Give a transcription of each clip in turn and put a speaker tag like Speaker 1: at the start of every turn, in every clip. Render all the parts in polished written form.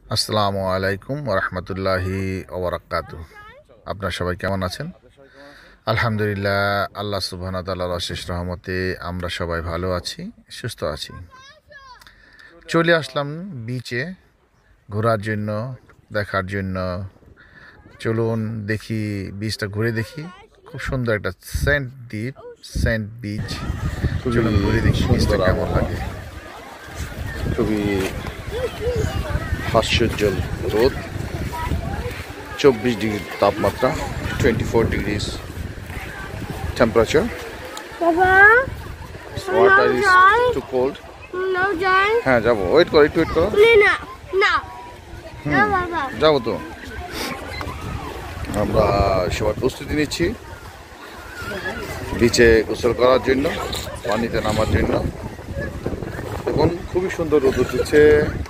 Speaker 1: আসসালামু আলাইকুম ওরহমতুল্লাহি ওবরাকাতু। আপনারা সবাই কেমন আছেন? আলহামদুলিল্লাহ, আল্লাহ সুবহানাহু ওয়া তাআলার অশেষ রহমতে আমরা সবাই ভালো আছি, সুস্থ আছি। চলে আসলাম বিচে ঘোরার জন্য, দেখার জন্য। চলুন দেখি, বিচটা ঘুরে দেখি। খুব সুন্দর একটা সেন্ট দ্বীপ, সেন্ট বিচ। চলুন ঘুরে দেখি বিচটা কেমন লাগে।
Speaker 2: খুবই হাস্যোজ্জ্বল রোদ, 24 ডিগ্রি তাপমাত্রা, 24 ডিগ্রিজ টেম্পারেচার।
Speaker 3: বাবা,
Speaker 2: ওয়াটার ইজ টু কোল্ড।
Speaker 3: নাও যাই।
Speaker 2: হ্যাঁ যাবো, ওয়েট করো, একটু ওয়েট করো।
Speaker 3: না না না বাবা,
Speaker 2: যাবো তো। আমরা সবাই প্রস্তুতি নিচ্ছি বিচে গোসল করার জন্য, পানিতে নামার জন্য। এখন খুবই সুন্দর রোদ উঠেছে,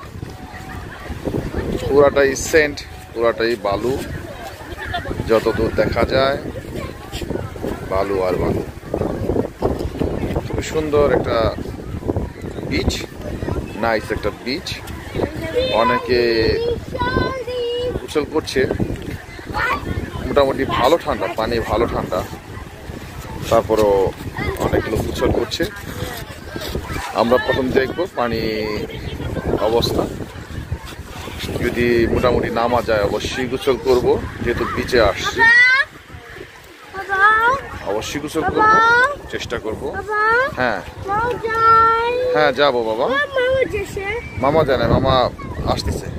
Speaker 2: পুরাটাই সেন্ট, পুরাটাই বালু, যত দূর দেখা যায় বালু আর বালু। খুব সুন্দর একটা বিচ, নাইস একটা বিচ। অনেকে গোসল করছে, মোটামুটি ভালো ঠান্ডা, পানি ভালো ঠান্ডা, তারপরও অনেক লোক গোসল করছে। আমরা প্রথম দেখব পানি অবস্থা, যদি মোটামুটি নামা যায় অবশ্যই গোসল করব, যেহেতু বিচে আসছি
Speaker 3: বাবা,
Speaker 2: অবশ্যই গোসল করব, চেষ্টা করব।
Speaker 3: বাবা,
Speaker 2: হ্যাঁ
Speaker 3: নাও যাই।
Speaker 2: হ্যাঁ যাবো বাবা।
Speaker 3: মামা যেছে।
Speaker 2: মামা জানে, মামা আসতেছে।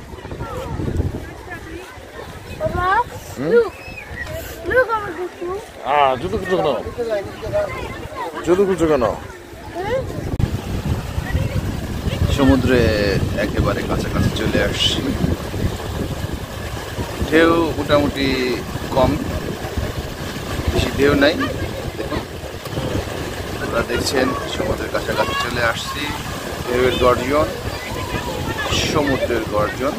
Speaker 3: বাবা, look. Look আমার দেখো।
Speaker 2: জুতো খুঁজো কেন, জুতো খুঁজো কেন? সমুদ্রে একেবারে কাছাকাছি চলে আসছি। ঢেউ মোটামুটি কম, বেশি ঢেউ নাই। দেখুন, আপনারা দেখছেন সমুদ্রের কাছাকাছি চলে আসছি। ঢেউয়ের গর্জন, সমুদ্রের গর্জন।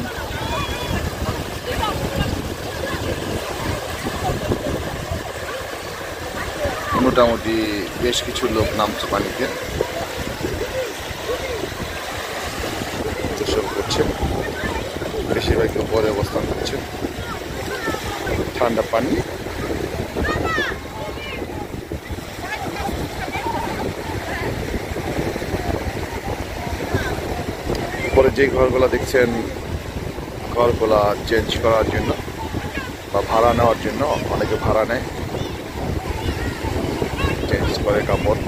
Speaker 2: মোটামুটি বেশ কিছু লোক নামছে পানিতে, গোসল করছে, বেশিরভাগ উপরে অবস্থান করছে। ঠান্ডা পানি, উপরে যে ঘরগুলো দেখছেন, ঘরগুলা চেঞ্জ করার জন্য বা ভাড়া নেওয়ার জন্য, অনেকে ভাড়া নেয়, চেঞ্জ করে কাপড়।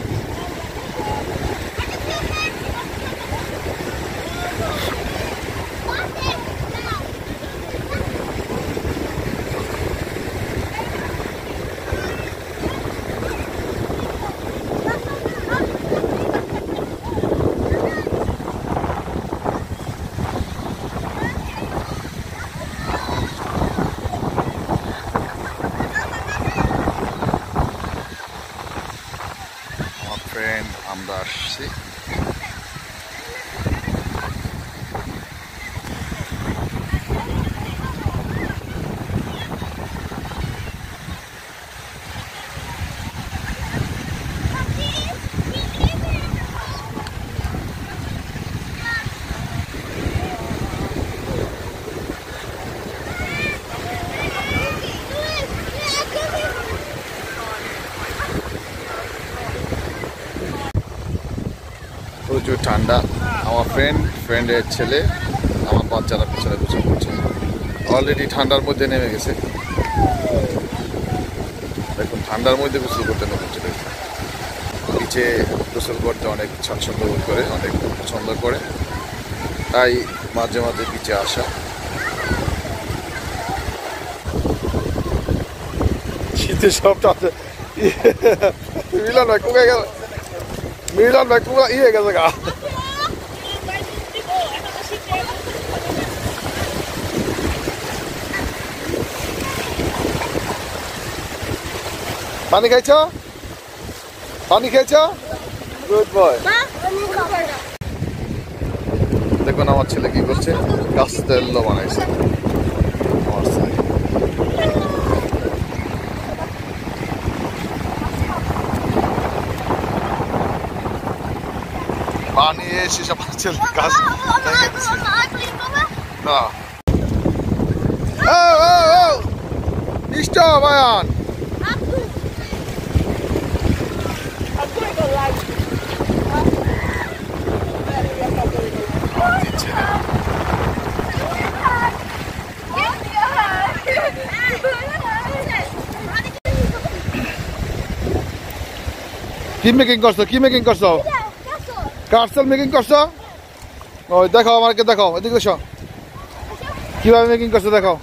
Speaker 2: আমার ফ্রেন্ড, আমরা আসছি। প্রচুর ঠান্ডা। আমার ফ্রেন্ডের ছেলে, আমার বাচ্চারা পিছনে গোসল করছে, অলরেডি ঠান্ডার মধ্যে নেমে গেছে। দেখুন, ঠান্ডার মধ্যে গোসল করতে নেমে চলে গেছে। নিচে গোসল করতে অনেক স্বাচ্ছন্দ্য বোধ করে, অনেক পছন্দ করে, তাই মাঝে মাঝে বিচে আসা। শীতে সব মিলন ভাই কোথায় গেল? মিলন ভাই কোথায় ইয়ে গেছে গা? পানি খাইছ? পানি খাইছ? Good boy. দেখুন আমার ছেলে কি করছে, কাস্তেল্লো বানাইছে আমার ছেলে। পানি এসে সব ছেলে কাজ ভেঙে দিচ্ছে। Stop, Ayan! কি মেকিং করছো? কি মেকিং করছো? কার্সেল মেকিং করছো? ওই দেখাও, আমাকে দেখাও, এদিকে এসো। কিভাবে মেকিং করছো দেখাও।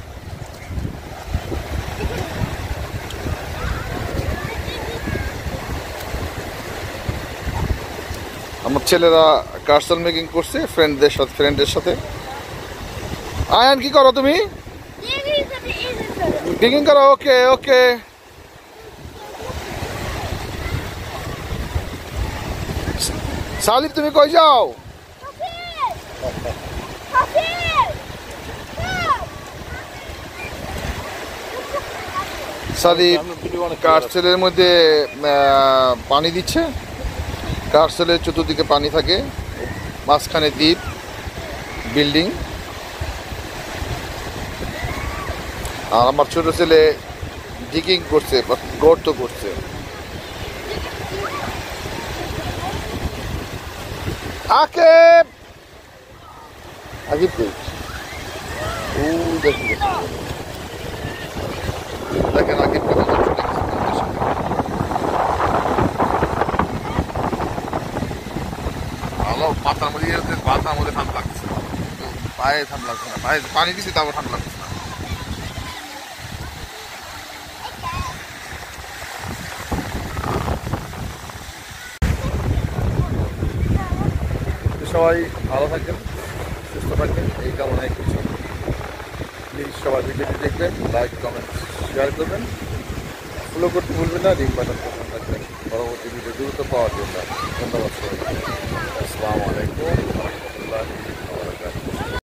Speaker 2: আমার ছেলেরা কার্সেল মেকিং করছে ফ্রেন্ডের সাথে। আয়ান কি করো তুমি? মেকিং করো। ওকে ওকে। সালিফ তুমি কই যাও? সালিফ কার্সেলের মধ্যে পানি দিচ্ছে। কার্সেলের চতুর্দিকে পানি থাকে, মাঝখানে দ্বীপ, বিল্ডিং। আর আমার ছোট ছেলে ডিগিং করছে, গর্ত করছে। আকিব আকিব কই? ও দেখেন আকিব ভালো। পাতার মধ্যে ঠান্ডা লাগছে, পায়ে ঠান্ডা লাগছে না। পায়ে পানি দিচ্ছি তারপর ঠান্ডা লাগছে না। সবাই ভালো থাকবেন, সুস্থ থাকবেন, এই কামনাই করছি। প্লিজ সবাই ভিডিওটি দেখবেন, লাইক কমেন্ট শেয়ার করবেন, ফলো করতে ভুলবেন না, লিঙ্ক বাটন পছন্দ রাখবেন পরবর্তী ভিডিও দ্রুত পাওয়ার জন্য। ধন্যবাদ সবাই। আসসালামু আলাইকুম ওয়া রাহমাতুল্লাহি ওয়া বারাকাতুহু।